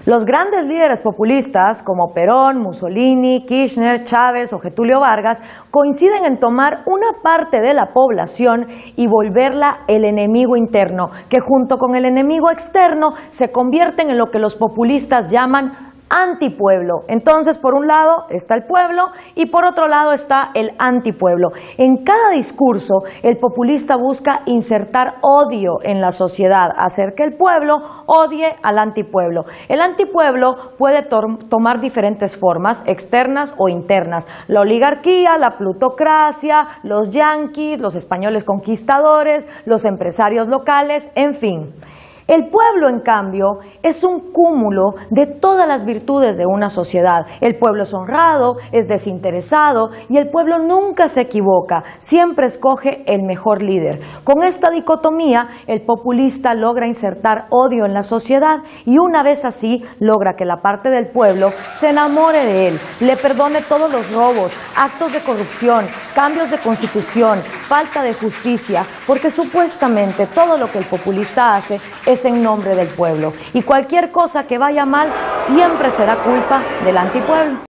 Los grandes líderes populistas como Perón, Mussolini, Kirchner, Chávez o Getúlio Vargas coinciden en tomar una parte de la población y volverla el enemigo interno, que junto con el enemigo externo se convierten en lo que los populistas llaman antipueblo. Entonces, por un lado está el pueblo y por otro lado está el antipueblo. En cada discurso, el populista busca insertar odio en la sociedad, hacer que el pueblo odie al antipueblo. El antipueblo puede tomar diferentes formas, externas o internas. La oligarquía, la plutocracia, los yanquis, los españoles conquistadores, los empresarios locales, en fin. El pueblo, en cambio, es un cúmulo de todas las virtudes de una sociedad. El pueblo es honrado, es desinteresado y el pueblo nunca se equivoca, siempre escoge el mejor líder. Con esta dicotomía, el populista logra insertar odio en la sociedad y una vez así logra que la parte del pueblo se enamore de él, le perdone todos los robos, actos de corrupción, cambios de constitución, falta de justicia, porque supuestamente todo lo que el populista hace es en nombre del pueblo y cualquier cosa que vaya mal siempre será culpa del antipueblo.